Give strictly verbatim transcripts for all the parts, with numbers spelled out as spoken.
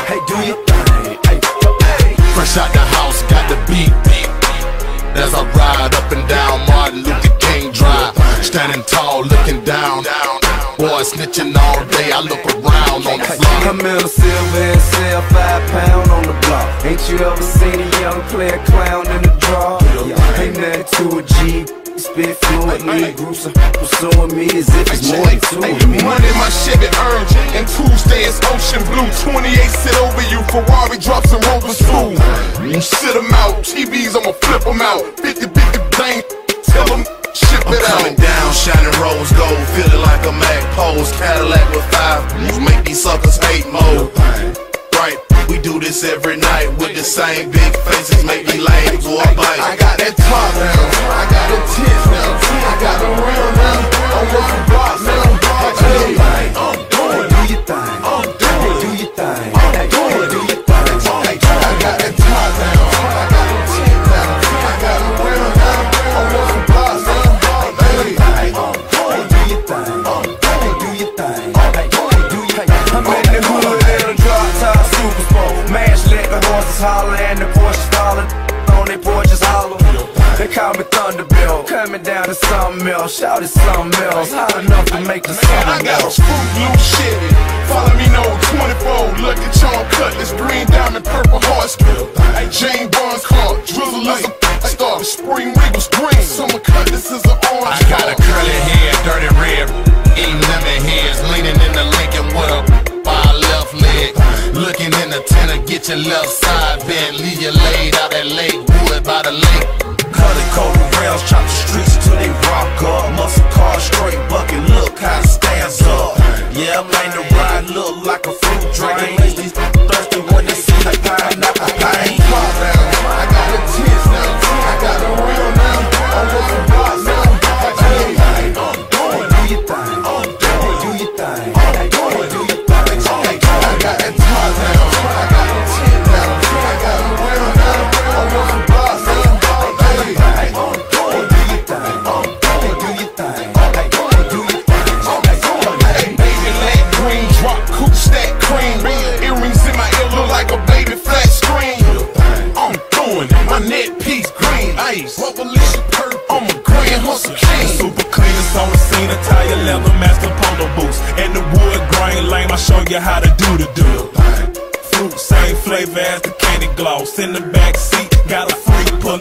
Hey, do your thing. Hey, hey. Fresh out the house, got the beat. As I ride up and down Martin Luther King Drive, standing tall, looking down. Boy snitching all day, I look around on the block. I'm in a silver and sell five pound on the block. Ain't you ever seen a young player clown in the draw? Ain't nothing to a G. Spit fluently, groups are pursuing me as if it's more than two of me. One in my Chevy Urge, and Tuesday is Ocean Blue. twenty-eight sit over you, Ferrari drops and Rover School. You sit them out, T Vs I'ma flip them out. fifty fifty bang, tell them ship it out. I'm coming down, shining rose gold, feeling like a Mac pose. Cadillac with five moves, make these suckers hate mode. Right, we do this every night with the same big faces, make me lame for a bite. I got that top now, I got the tits now, I got the real now, I'm working blocks now. Hey, I'm doing, do your thing. I'm doing, do your thing. Hey, do your thing. Hey, I got that top now, I got the tits now, I got the real now, I'm working blocks now. Hey, I'm doing, do your thing. I'm doing, do your thing. Hey, do your thing. I'm in the hood in a drop top super sport. Mash let the horses holler and the Porsches falling on their porches hollow. They call me Thunderbolt, coming down to something else. Shout it something else, hot enough to make the I something got a else. screw blue Chevy, follow me no twenty-four. Lucky Charm Cutlass, green diamond, purple hearts. Hey, Jane Barnes car, drizzle is a star. Spring Regal's green, summer Cutlass is an orange. I got a curly hair, dirty red, eating lemon heads, leaning in the Lincoln with a by left leg. Looking in the tenor, get your left side bent, leave you laid out at Lake Wood by the lake. Cutting cold rails, chop the streets till they rock up. Muscle car, straight bucket, look how it stands up. Yeah, I'm in the ride, look like a fruit drink. These thirsty when they see the pineapple pain. I got the tits now, I got the real now, I'm working blocks now. Hey, I'm doing, do your thing. I'm doing, do your thing. Hey, do your thing. hey, I got that top now, I got the tits now, I got the real now, I'm working blocks now. Hey, I'm doing, do your thing. I'm doing, do your thing. Hey, do your thing. hey, baby leg green, drop coupe stack cream. Earrings in my ear look like a baby flat screen. I'm doing it, my neck piece green ice. Revolution purple, I'm a grand hustle king. Super cleaners on the scene, attire leather, master polo boots. And the wood grain lame, I show you how to do the do. Fruit, same flavor as the candy gloss. In the back seat, got a free pull.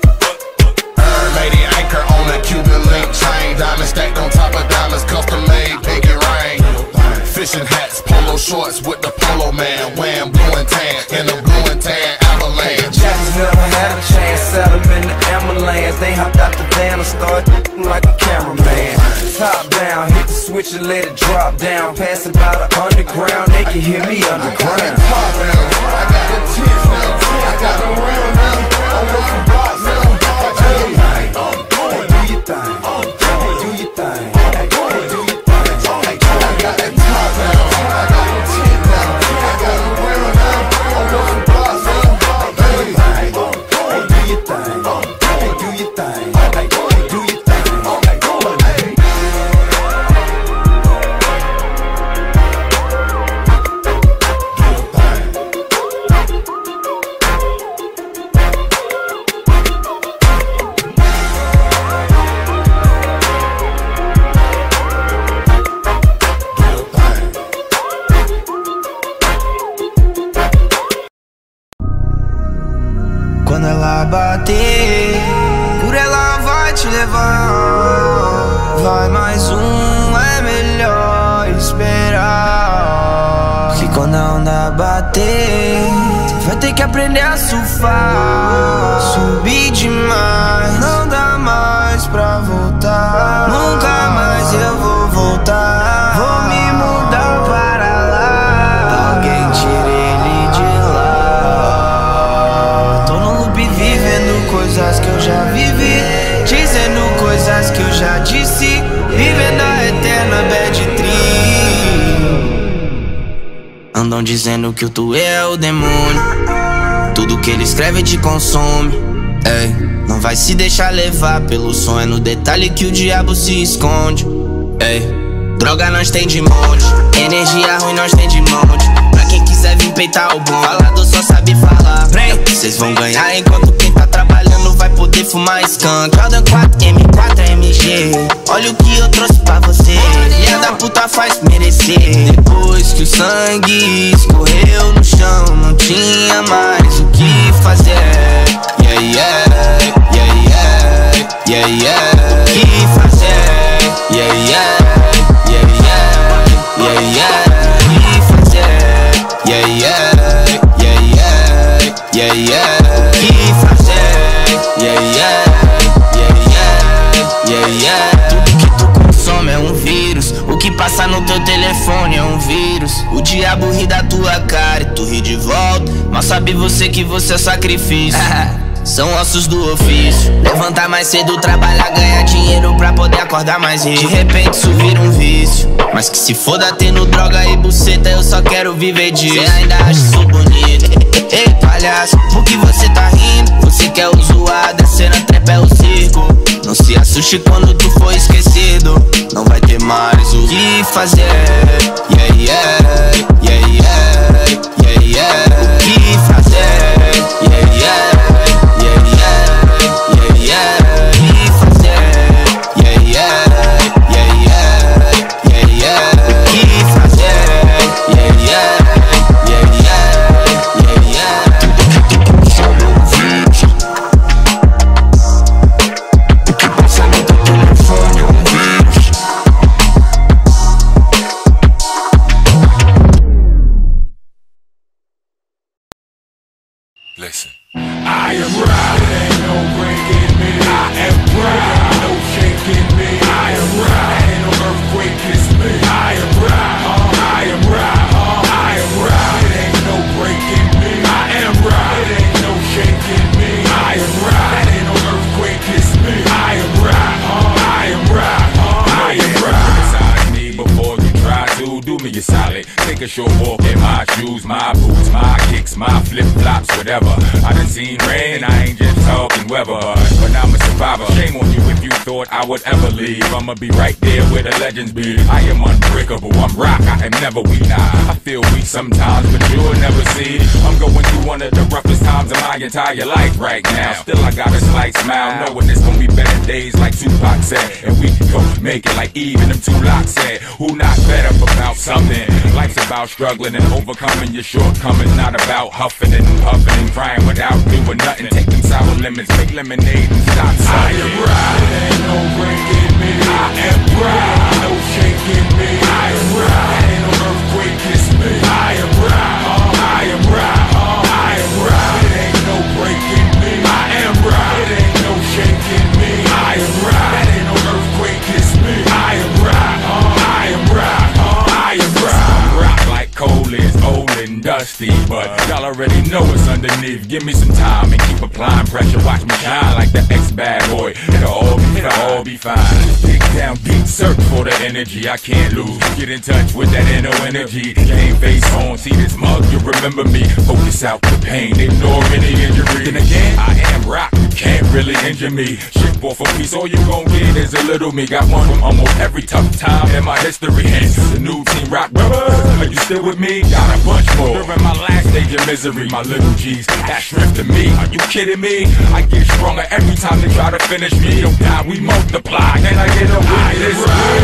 Lady anchor on a Cuban link chain, diamond stacked on top of diamonds, custom made, pinky ring. Fishing hats, polo shorts with the polo man, wearing blue and tan in the blue and tan avalanche. Jackers never had a chance, set them in the ambulance. They hopped out the van and started like a cameraman. Top down, hit the switch and let it drop down. Pass it by the underground, they can hear me underground. Top down, I got the tits now, I got the real now, I'm working blocks now. Hey, I'm doing, do your thing. I'm doing, do your thing. Hey, do your thing. hey, I got that top now, I got the tits now, I got the real now, I'm working blocks now. Hey, I'm doing, do your thing. I'm doing, do your thing. Hey, do your thing. Hey, do your thing. Quando ela bater, por ela vai te levar. Vai mais um, é melhor esperar. Porque quando a onda bater, você vai ter que aprender a surfar. Subir demais, não dá mais pra voltar. Nunca mais eu vou voltar. Vou me mudar para lá. Alguém tire ele de lá. Tô no loop vivendo coisas que eu já vivi, dizendo coisas que eu já disse, vivendo a eterna bad trip. Andam dizendo que o tu é o demônio, tudo que ele escreve te consome. Ei, não vai se deixar levar pelo som, é no detalhe que o diabo se esconde. Ei, droga nós tem de monte, energia ruim nós tem de monte. Pra quem quiser vai vir peitar o bom. Falador só sabe falar. Vocês vão ganhar enquanto quem tá trabalhando vai poder fumar skunk. Jordan quatro M quatro M G, olha o que eu trouxe pra você. Filha da puta faz merecer. Depois que o sangue escorreu no chão, não tinha mais o que fazer. Yeah, yeah, yeah, yeah, yeah, yeah. O que fazer? Yeah, yeah, yeah, yeah, yeah, yeah. O que fazer? Yeah, yeah, yeah, yeah, yeah, yeah. O que fazer? Yeah, yeah, yeah, yeah, yeah, yeah. Tudo que tu consome é um vírus. O que passa no teu telefone é um vírus. O diabo ri da tua cara e tu ri de volta. Mas sabe você que você é sacrifício. São ossos do ofício. Levantar mais cedo, trabalhar, ganhar dinheiro pra poder acordar mais rico. De repente isso vira um vício. Mas que se foda tendo droga e buceta, eu só quero viver disso. Cê ainda acha isso bonito? Ei, palhaço, por que você tá rindo? Você quer o zoar, descendo a trepa é o circo. Não se assuste quando tu for esquecido. Não vai ter mais o que fazer. Yeah, yeah, yeah, yeah, yeah, yeah. O que fazer? Yeah, yeah. Listen. I am right, it ain't no breaking me. I am right, no shaking me. I am right, ain't no earthquake kiss me. I am right, uh, I am right, uh, I am right, it ain't no breaking me. I am right, it ain't no shaking me. I am right, ain't no earthquake kiss me. I am right, uh, I am right, uh, I am right. Criticize me before you try to do me a solid. Take a short walk in my shoes, my boots, my kicks, my flip-flops, whatever. I done seen rain, I ain't just talking weather. But I'm a survivor, shame on you if you thought I would ever leave. I'ma be right there where the legends be. I am unbreakable, I'm rock, I am never weak. Nah, I feel weak sometimes, but you'll never see. I'm going through one of the roughest times of my entire life right now. Still I got a slight smile, knowing it's gonna be better days like Tupac said. And we gon' make it like even them two locks said. Who not better about something? Life's about struggling and overcoming your shortcomings, not about huffing and puffing and crying without doing nothing. Take them sour lemons, make lemonade and stop sucking. I am right, ain't no breaking me. I am right, no shaking me. I am right, ain't no earthquake kiss me. I am right, uh, I am right, uh, I am right, it ain't no breaking me. I am right, it ain't no shaking me. I am right, ain't no earthquake kiss me. I am right, uh, I am right, uh, I am right. I'm rock like coal is old and dusty, but y'all already know it's underneath. Give me some time and keep applying pressure. Watch me shine like the ex-bad boy. It'll all be, it'll all be fine. Dig down deep, search for the energy I can't lose. Get in touch with that inner energy. Game face on, see this mug, you remember me. Focus out the pain, ignore any injury. Then again, I am rock, you can't really injure me. Ship off a piece, all you gon' get is a little me. Got one from almost every tough time in my history. Hence, the new team rock brothers. Are you still with me? Got a bunch more. During my last stage of misery, my little G's, that's strength to me. Are you kidding me? I get stronger every time they try to finish me. Don't die, we multiply. Can I get a witness?